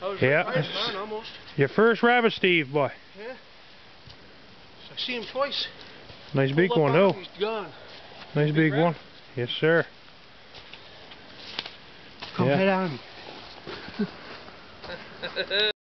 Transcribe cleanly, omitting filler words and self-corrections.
Yeah. Your first rabbit, Steve, boy. Yeah. I see him twice. Nice big one, though. He's gone. Nice big one. Yes, sir. Come head on.